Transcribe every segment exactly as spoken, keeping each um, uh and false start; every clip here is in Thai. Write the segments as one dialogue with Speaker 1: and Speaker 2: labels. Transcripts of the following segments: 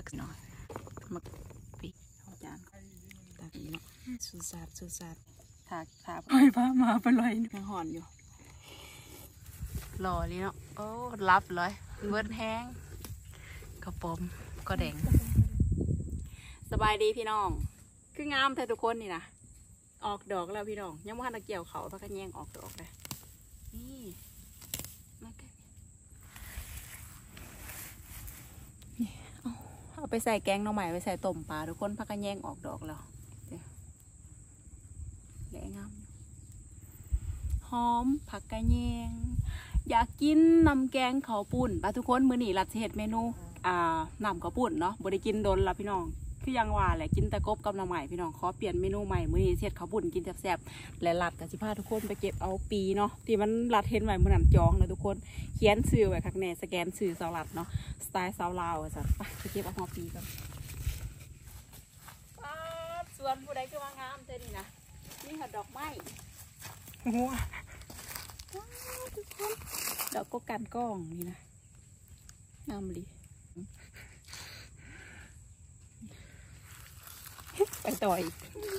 Speaker 1: หน่อยมาปีจานตาปีเนาะสุดสาดสุดสาดถากถากไปพามาไปลอยยังห่อนอยู่หล่อเลยเนาะโอ้รับเลยเวิร์ดแห้งกระป๋อมก็แดงสบายดีพี่น้องคืองามแท้ทุกคนนี่นะออกดอกแล้วพี่น้องยังว่าตะเกี่ยวเขาพักกันแย่งออกดอกเลยนี่มาแกนี่เอาเอาไปใส่แกงหน่อไม้ไปใส่ต้มปลาทุกคนพักกันแย่งออกดอกแล้วแหละงามหอมผักกระแยงอยากกินน้ำแกงเขาปุ่นปลาทุกคนมื้อนี้รัดเห็ดเมนูอ่าน้ำเขาปุ่นเนาะบ่ได้กินโดนละพี่น้องคือยังว่าแหละกินแต่กบกับน้ำใหม่พี่น้องขอเปลี่ยนเมนูใหม่มื้อนี้เห็ดเขาปุ่นกินแซ่บๆและรัดกับสิพาทุกคนไปเก็บเอาปีเนาะที่มันรัดเห็นไว้มื้อนั้นจองเลยทุกคนเขียนชื่อไว้ข้างในสแกนชื่อสาวรัดเนาะสไตล์สาวลาวจ้ะไปเก็บเอาหัวปีกันสวนผู้ใดคือว่างามเท่นี่นะนี่ค่ะดอกไม้หัวทุกคนดอกก็กันกล้องนี่นะงามดีไปต่อย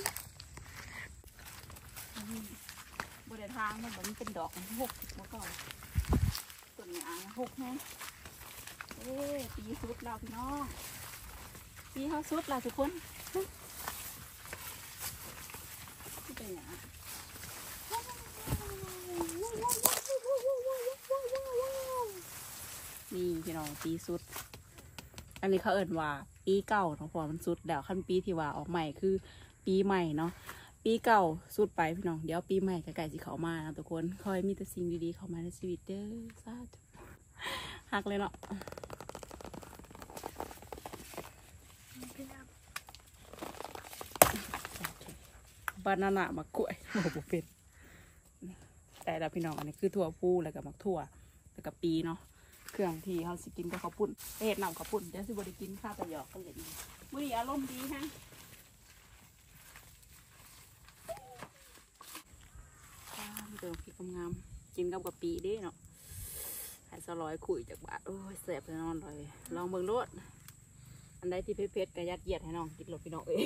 Speaker 1: บริเวณทางมันแบบมันเป็นดอกหกเมื่อก่อนต้นอ่างหกแห้งเอ้ปีสุดเราพี่น้องปีเขาสุดเราทุกคนที่เป็นอย่างนี่พี่น้องปีสุดอันนี้เขาเอิ่นว่าปีเก่าเนาะพอมันสุดแล้วขั้นปีที่ว่าออกใหม่คือปีใหม่เนาะปีเก่าสุดไปพี่น้องเดี๋ยวปีใหม่ใกล้ๆสิเขามานะทุกคนคอยมีแต่สิ่งดีๆเข้ามาในชีวิตเด้อสาธุหักเลยเนาะบานาน่ามะกล้วยโอ้โหเป็นแต่ละพี่น้องอันนี้คือถั่วพูแล้วกับมักถั่วแล้วกับปีเนาะเครื่องที่เขาสิกินกับข้าวปุ้นเฮ็ดน้ำข้าวปุ้นเดี๋ยวสิบได้กินข้าวตะหยอกกันเลยมื้อนี้อารมณ์ดีฮะเติมพริกงามกินกับกะปิดิเนาะให้สลอยขุยจากบาทโอ้ยแสบเลยนอนเลยลองเบิ่งรสอันใดที่เผ็ดๆกระยัดเยียดให้น้องกินหลบพี่น้องเอ้ย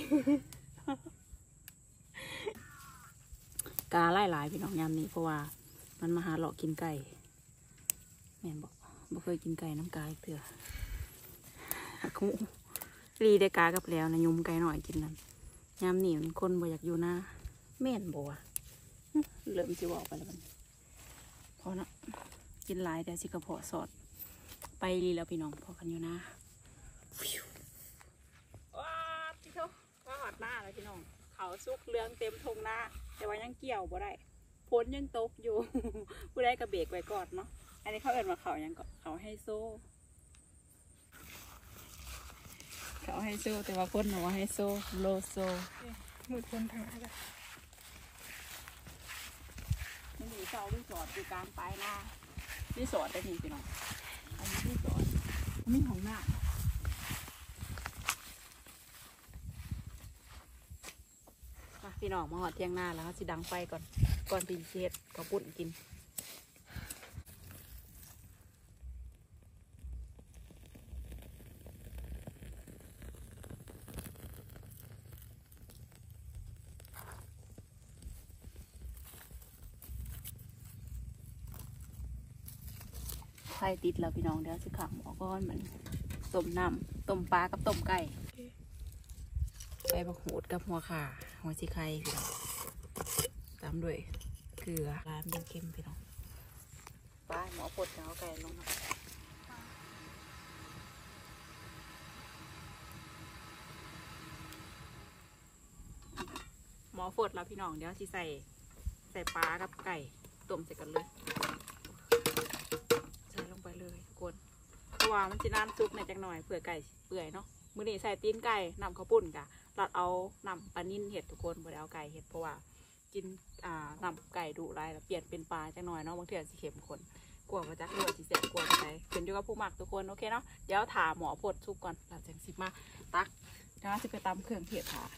Speaker 1: กาไล่หลายพี่น้องยามนี้เพราะว่ามันมาหาหลอกกินไก่แม่นบอกบ่เคยกินไก่น้ำกายเถื่อคุรีได้กากับแล้วนะยุ่มไก่หน่อยกินนั่นยามนี่มันคนบ่อยากอยู่หน้าแม่นบ่วะเริ่มจะบอกไปแล้วมันพอเนาะกินหลายแต่สิกระเพาะสอดไปรีแล้วพี่น้องพอกันอยู่หน้าว้าพี่เขาว่าหอดหน้าแล้วพี่น้องเขาซุกเรื่องเต็มทงหน้าแต่ว่ายังเกี่ยวบ่ได้พ้นยังตกอยู่ผู้ได้กระเบกไว้ก่อนเนาะอันนี้เขาเอิ้นว่าเขายังเขาให้โซ่เขาให้โซ่แต่ว่าคนบอกว่าให้โซ่โลโซ่มือคนทางอะไรมันมีเสารีสอร์ทอยู่กลางปลายนารีสอร์ทได้นี่พี่น้องอันนี้รีสอร์ทมีของหน้าพี่น้องมาหอดเที่ยงหน้าแล้วสิดังไฟก่อนก่อนตีเช็ดก็ปุ่นกินไฟติดแล้วพี่น้องเดี๋ยวสิขังหม้อก้อนเหมือนต้มน้ำต้มปลากับต้มไก่ใบมะกรูดกับหัวข่าหัวชีไข่พี่น้องตามด้วยเกลือร้านเป็นเค็มพี่น้องปลาหมอปดเอาไก่ลงมาหมอปดแล้วพี่น้องเดี๋ยวสิใส่ใส่ปลากับไก่ต้มใส่กันเลยใส่ลงไปเลยทุกคนเพราะว่ามันจะน้ำซุปในจังหน่อยเผื่อไก่เปื่อยเนาะมื้อนี้ใส่ตีนไก่นำข้าวปุ้นกะเราเอานำปลานิ่นเห็ดทุกคนบ่ได้เอาไก่เห็ดเพราะว่ากินอ่านำไก่ดุไรแล้วเปลี่ยนเป็นปลาจังหน่อยเนาะบางทีอาจจะเค็มข้นกลัวมาจากเลือดสีแสบกลัวไปเป็นอยู่กับผู้หมักทุกคนโอเคเนาะเดี๋ยวถาหมอปดซุปก่อนเราจะสิมาตักเดี๋ยวจะไปตำเครื่องเทศถา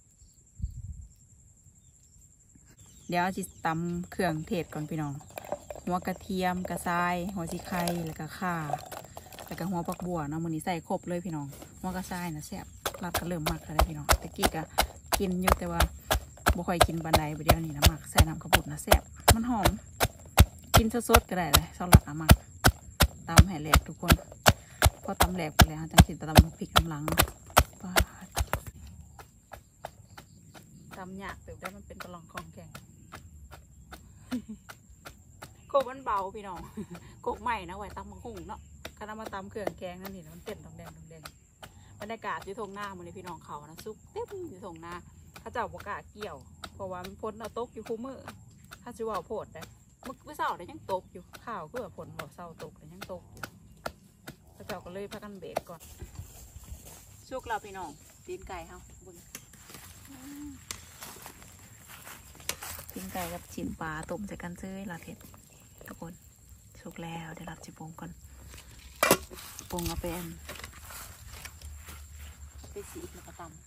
Speaker 1: เดี๋ยวจะตำเครื่องเทศก่อนพี่น้องหัวกระเทียมกระชายหัวชีไข่แล้วก็ข่าแล้วก็หัวปักบัวเนาะมื้อนี้ใส่ครบเลยพี่น้องหัวกระชายนะแซ่บรัดก็เริ่มมักแล้วพี่น้องตะกี้ก็กินอยู่แต่ว่าบ่ค่อยกินบันไดไปเดียวนี้นะมักใส่น้ำข้าวปุ้นนะแซ่บมันหอมกินสดๆก็ได้เลยสลัดอะมักตำแห่แหลกทุกคนพอตำแหลกไปแล้วจังสิตำพริกน้ำลังตำยากแต่ได้มันเป็นกระลองคองแกงโกบมันเบาพี่น้องโกบใหม่นะไว้ตำมะฮุ่งเนาะก็นำมาตำเครื่องแกงนั่นนี่นะมันเต้นตองแดงตองแดงบรรยากาศที่ทงหน้ามันเลยพี่น้องเขานะซุกเต็มอยู่ทงหน้าถ้าเจ้าบกาเกี่ยวเพราะว่ามันพ้นเอาตกอยู่คู่มือถ้าจะว่าโผดได้มึกไม่เศร้าได้ยังตกอยู่ข้าวเพื่อผลหัวเศร้าตกแต่ยังตกอยู่ถ้าเจ้าก็เลยพักกันเบรกก่อนซุกเราพี่น้องตีนไก่เฮาบุญตีนไก่กับชิ้นปลาต้มใส่กันเซ้ยลาเผ็ดทุกคนสุกแล้วเดี๋ยวเราจะปรุงก่อนปรุงเอาเป็นไปสีแล้วก็ตำ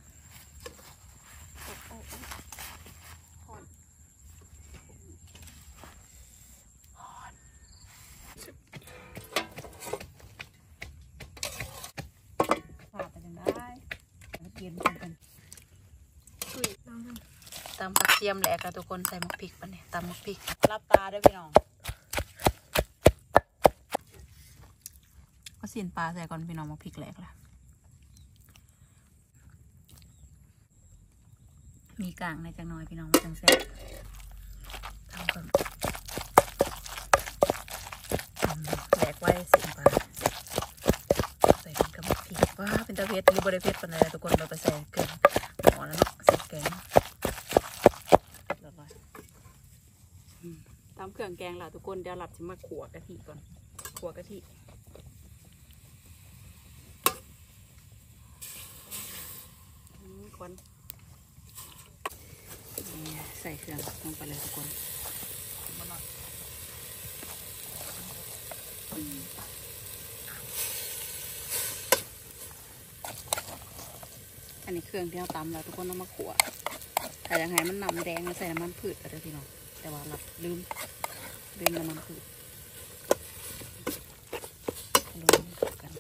Speaker 1: ตำผักเทียมแหลกค่ะทุกคนใส่หมกพริกปะเนี่ยตำหมกพริกรับตาด้วยพี่น้องก็เสียนปลาใส่ก่อนพี่น้องหมกพริกแหลกละมีกลางในจังน้อยพี่น้องจังแซ่บทำก่อนแหลกไว้เสียนปลาใส่กับหมกพริกว้าเป็นตะเพ็ดหรือบริเพ็ดปะเนี่ยทุกคนเราไปใส่เกลือหมอแล้วเนาะใส่แกงตามเครื่องแกงล่ะทุกคนเดี๋ยวหลับจะมาขั่วกะทิก่อนขั่วกะทิคนใส่เครื่องลงไปเลยทุกคนอันนี้เครื่องที่เราตำแล้วทุกคนต้องมาขั่วแต่ยังไงมันน้ำแดงใส่น้ำมันพืชก็ได้พี่น้องแต่ว่าหลับลืมลืมน้ำมันพืชลืมกัน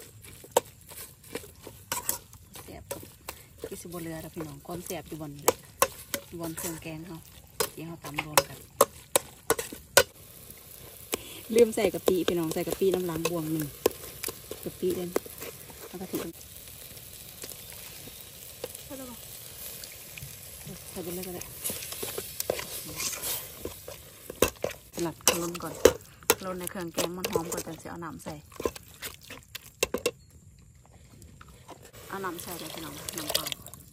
Speaker 1: แสบที่สิบเรือแล้วพี่น้องก้อนแสบอยู่บนนี่แหละบนเครื่องแกงเขาที่เขาตำรวมกันลืมใส่กะปิพี่น้องใส่กะปิน้ำล้างบวงหนึ่งกะปิเด่นแล้วก็ทิ้งใส่ไปเลยก็ได้หลัดลนก่อนลนในเครื่องแกงมันหอมก่อนจะเอาน้ำใส่เอาน้ำใส่เลยพี่น้องน้ำเปล่า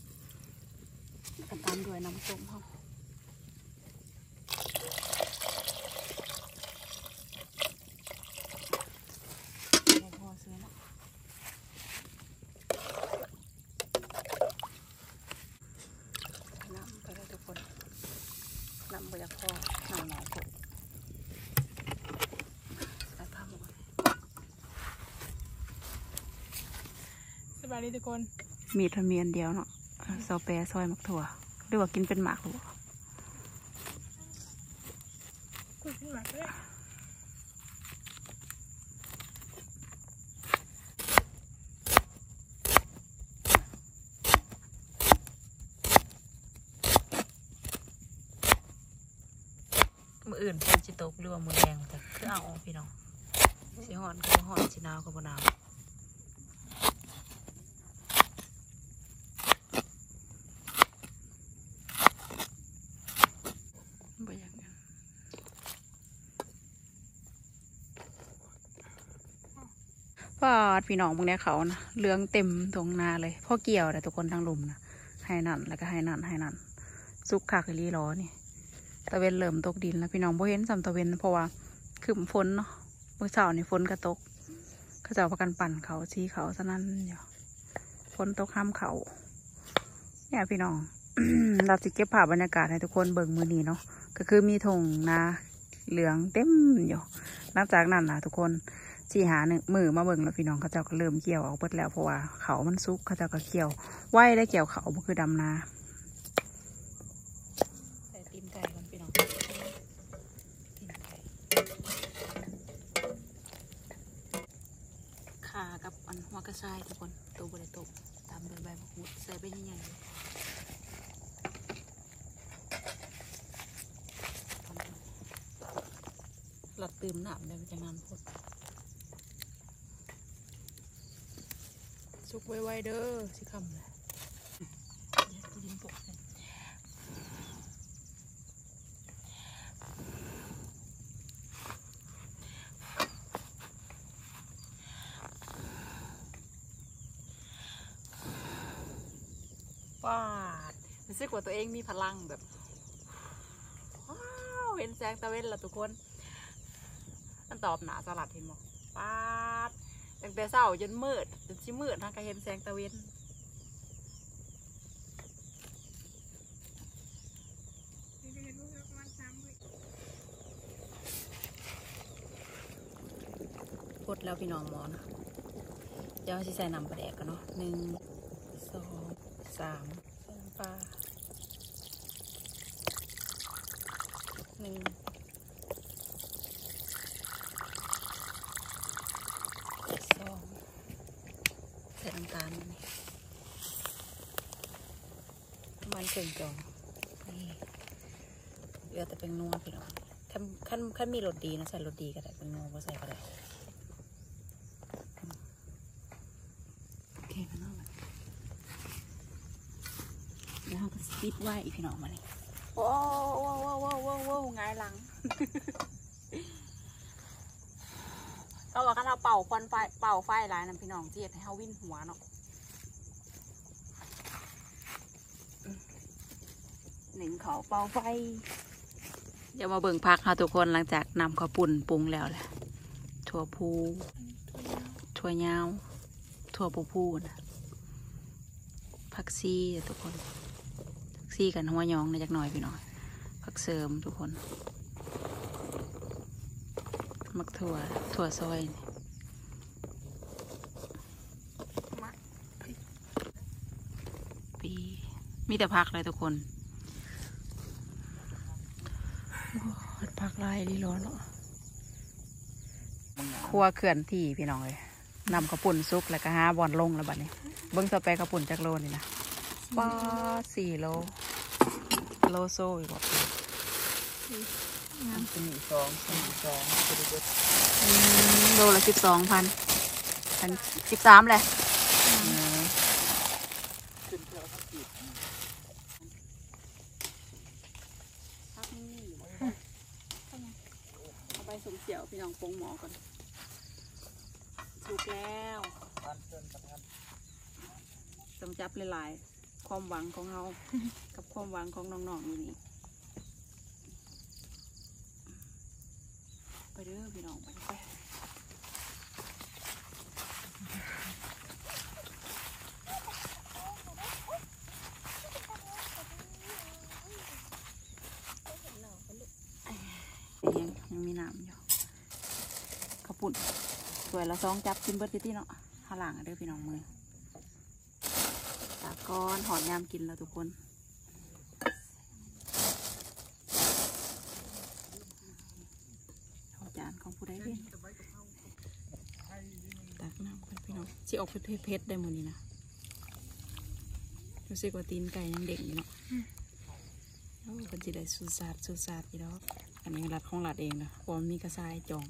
Speaker 1: ตามด้วยน้ำส้มเขาพอซื้อเนาะน้ำก็ได้ทุกคนน้ำบริพอน้ำหนาวกดสบายดีทุกคนมีทะเมียนเดียวเนาะซอแปรซอยมักถั่วหรือว่ากินเป็นหมากหรือเปล่ากินเป็นหมากเลยมืออื่นเป็นจิตกหรือว่ามือแดงแต่คือเอาพี่น้องสีหอนคือหอนสีนาวกับบนาวว่าพี่น้องพวกนี้เขานะเลื้องเต็มตรงนาเลยพ่อเกี่ยวแต่ทุกคนทั้งลุมนะให้นั่นแล้วก็ให้นั่นให้นั่นซุกขากรีล้อนี่ตะเวนเริ่มตกดินแล้วพี่น้องบ่เห็นซ้ำตะเวนเพราะว่าคือฝนเนาะเมื่อเช้านี่ฝนก็ตกเขาจะเอาประกันปั่นเขาชี้เขาซะนั่นอยู่ฝนตกห้ามเขาเนี่ยพี่น้อง เราจะเก็บภาพบรรยากาศให้ทุกคนเบิ่งมือนี้เนาะก็คือมีธงนาเหลืองเต็มอยู่หลังจากนั้นนะทุกคนสี่หาหนึ่งมือมาเบิ่งแล้วพี่น้องเขาเจ้าก็เริ่มเกี่ยวออกเบิดแล้วเพราะว่าเขามันซุกเขาเจ้าก็เกี่ยวไหวได้เกี่ยวเขามันคือดำนาใส่ตีนไก่กันพี่น้องตีนไก่อันหัวกระชายทุกคนตัวบริโตตามด้วยใบมะกรูดใส่ไปใหญ่ๆหลัดตื่มหนามเลยมันจะงานพดสุกไวๆเด้อสิคำเลยดินปกเลยปาดรู้สึกว่าตัวเองมีพลังแบบว้าวเห็นแสงตะเวนแล้วทุกคนมันตอบหนาสลัดเห็นมั้ยปาดตั้งแต่เช้าจนมืดจนชิมืดนะก็เห็นแสงตะเวนพดแล้วพี่น้องหมอนะเดี๋ยวจะใส่น้ำปลาแดกกันเนาะหนึ่งสองสามใส่น้ำปลาหนึ่งสองใส่น้ำตาลประมาณครึ่งจองนี่เหลือแต่เป็นนัวพี่น้องขั้นขั้นขั้นมีรสดีนะใส่รสดีก็ได้เป็นนัวก็ใส่ก็ได้โอเคพี่น้องแล้วเราก็ปิดไว้พี่น้องมาเลยโอ้โว้โว้โว้โว้โว้ง่ายหลังก็ว่ากันเราเป่าควันไฟเป่าไฟหลายน้ำพี่น้องเจี๊ยดให้เขาวิ่นหัวเนาะหนึ่งเขาเป่าไฟเดี๋ยวมาเบิ่งพักค่ะทุกคนหลังจากนำข้าวปุ่นปรุงแล้วแหละถั่วพูถั่วยาวถั่วปูพูนะผักซีทุกคนผักซีกันหัวยองในจักหน่อยพี่น้องผักเสริมทุกคนมักถั่วถั่วซอยปีมีแต่ผักเลยทุกคนผักลายดีร้อนเนาะครัวเขื่อนที่พี่น้องเลยนำข้าวปุ่นซุกแล้วก็หาบอลลงแล้วบัดนี้เบิ้งสเปกข้าวปุ่นจากโลนี่นะป้าสี่โลโลโซ่อีกบอกสี่สองสี่สองโลละสิบสองพันพันสิบสามเลยเอาไปสมเสี่ยวพี่น้องปงหมอก่อนถูกแล้วสมจับหลายๆความหวังของเรากับความหวังของน้องๆนี่นี่ไปเด้อพี่น้องไปไปยังยังมีน้ำอยู่ข้าวปุ่นสวยละซองจับกินเบิร์ดที่เนาะข้างหลังเด้อพี่น้องมือตาก้อนหอดยามกินแล้วทุกคนเอาจานของผู้ใดเป็นตักน้ำกันพี่น้องที่ออกเพชรเพชรได้หมดนี่นะรู้สึกว่าตีนไก่ยังเด็กอยู่เนาะโอ้เป็นสิได้สูซาดสูซาดอีแล้วอันนี้รัดของรัดเองนะความมีกระซายจอง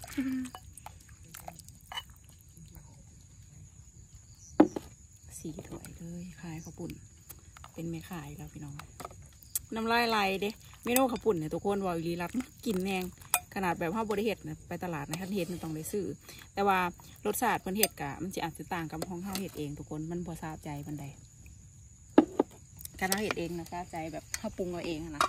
Speaker 1: สี่ถ้วยเลยขายข้าวปุ่นเป็นแม่ขายแล้วพี่น้องน้ำลายไหลเด้เมนูข้าวปุ่นเนี่ยทุกคนว่าอีลีรัดกินแนงขนาดแบบห้าบริเห็ดนะไปตลาดนะท่านเห็ดมันต้องได้ซื้อแต่ว่ารสชาติเพิ่นเห็ดกะมันจะอาจจะต่างกับของข้าวเห็ดเองทุกคนมันพอทราบใจมันใดการเราเห็ดเองนะทราบใจแบบข้าวปรุงเราเองนะ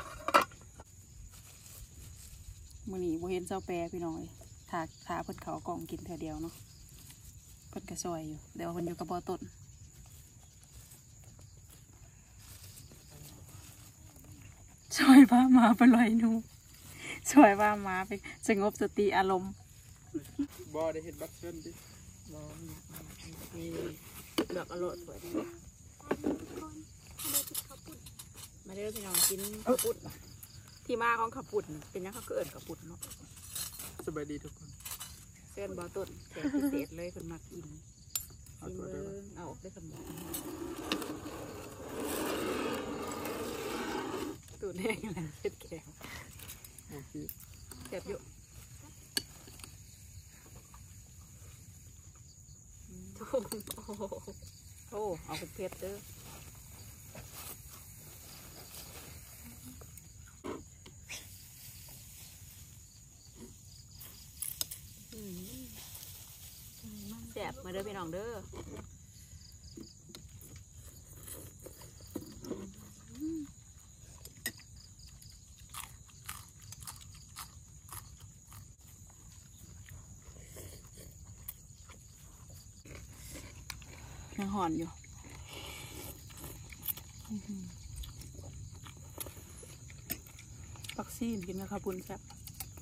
Speaker 1: มื้อนี้บ่เห็นเจ้าแปรพี่น้องเลยถาถาเพิ่นเขากล่องกินเท่าเดียวเนาะเพิ่นกระซอยอยู่เดี๋ยวเพิ่นอยู่กระบอกต้นซอยพามาไปลอยนูซอยพามาไปสงบสติอารมณ์บอได้เห็นบัตรเชิญดิบอมีดอกอร่อยสวยมาเด้อพี่น้องกินข้าวปุ้นที่มาของข้าวปุ้นเป็นยังข้าวเกิดข้าวปุ้นเนาะสบายดีทุกคนเส้นบอต้นแขกพิเศษเลยคนมากินเอาตัวเดิมเอาออกได้สมองตูดแห้งอะไรเช็ดแก้วโอเคแซ่บอยู่โอ้เอาเป็นเพชรเด้อแซ่บมาเด้อพี่น้องเด้อยังหอนอยู่ปักซี่กินกับข้าวปุ้นแซ่บ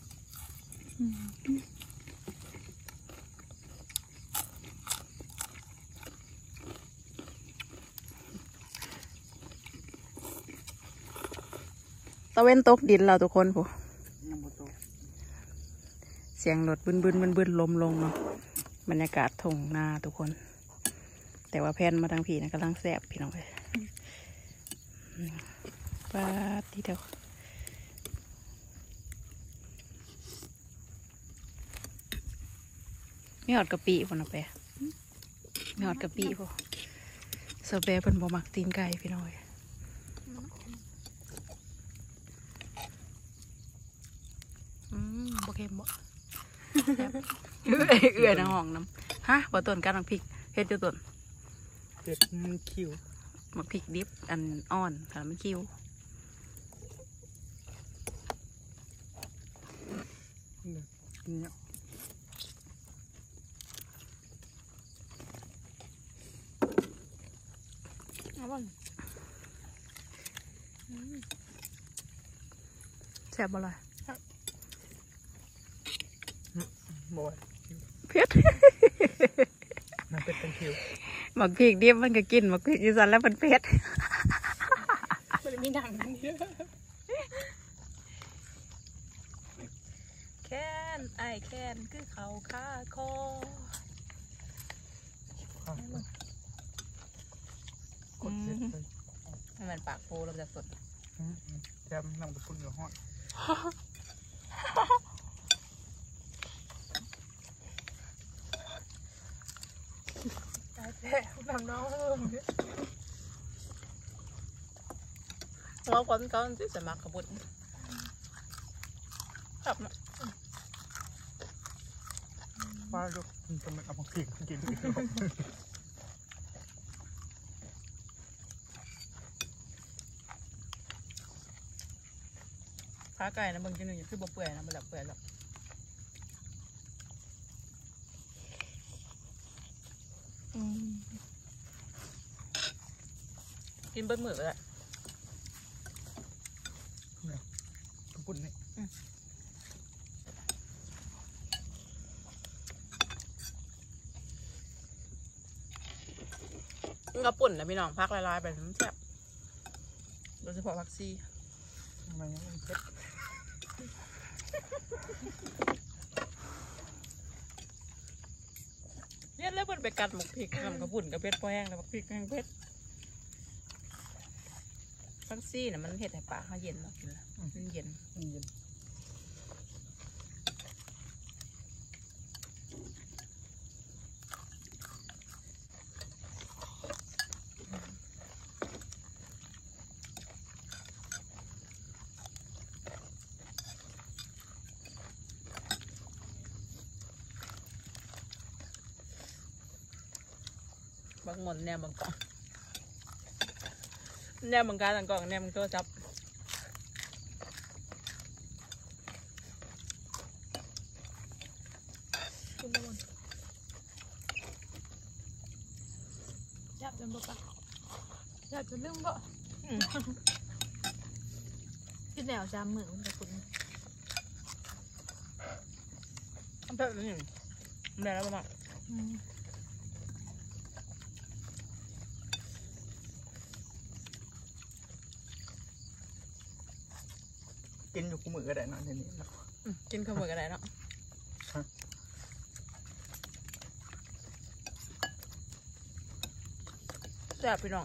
Speaker 1: ตะเว้นตกดินเราทุกคนผู้เสียงรถบึนบึนบึนบึนลมลงเนาะบรรยากาศทุ่งนาทุกคนแต่ว่าแพนมาทางผีนะกำลังแสบพี่น้องเลยปาที่เดียวไม่หอดกะปิพนเอาไปไม่หอดกะปิพอสเปรย์เป็นบ่มักตีนไก่พี่น้องเลยอืมโอเคบ่เอื้อยเอื้อยในห้องน้ำฮะบ่ต้นการน้ำพริกเฮ็ดอยู่ต้น
Speaker 2: เฮ็ดมันคิว
Speaker 1: มักพริกดิบอันอ่อนค่ะมันคิว
Speaker 2: เนี่ย
Speaker 1: เอาบ่แซ่บบ่ล่ะ
Speaker 2: บ่อย
Speaker 1: เผ็ด
Speaker 2: มันเป็นเป็นคิว
Speaker 1: หมักพริกดิบมันก็กินหมักพริกอีสานแล้วมันเผ็ด
Speaker 2: มันมีหนังนี่
Speaker 1: แค้นไอแค้นคือเขาฆ่าคอให้มันปากโพเราจะสด
Speaker 2: แจมนั่งกับคุณอยู่ห้องแท้ทำน้อง
Speaker 1: เราคนเขาที่จะมักขบุญครับ
Speaker 2: ว่าลูกจะมันเอามาผิดกิน
Speaker 1: ขาไก่นะบางทีหนึ่งคือบ่เปื่อยนะมันแบบเปื่อยหรอกกินเบิ้ลมือเลย
Speaker 2: กระปุ่นนี่
Speaker 1: กระปุ่นนะพี่น้องพักลายๆไปน้ำแซ่บโดยเฉพาะผักชี
Speaker 2: ทำไมยังมันเผ็ด
Speaker 1: เนี่ยแล้วมันไปกัดหมกพริกทำกระปุ่นกระเพชรพอแห้งแล้วหมกพริกแห้งเพชรผักชีน่ะมันเห็ดให้ปากเขาเย็นเนาะกินแล้วมันเย็น
Speaker 2: มันเย็น
Speaker 1: บางหมดแนวบางกล่องแนวบางการต่างกล่องแนวบางตัวจับ
Speaker 3: ยับจนบ่ปะยับจนลืมบ่คิดแนวจำมือมันจะคุณ
Speaker 1: แบบนี้ได้แล้วบ้าง
Speaker 2: กินอยู่คู่มือก็ได้นะทีนี้
Speaker 1: กินข้าวมือก็ได้เนาะ
Speaker 3: แซ่บไปหน่อย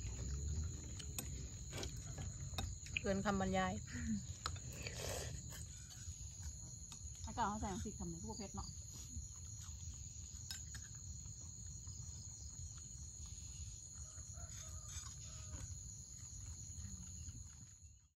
Speaker 1: เกินคำบรรยายอากาศเขาใส่พริกคำหนึ่งพวกเพชรเนาะ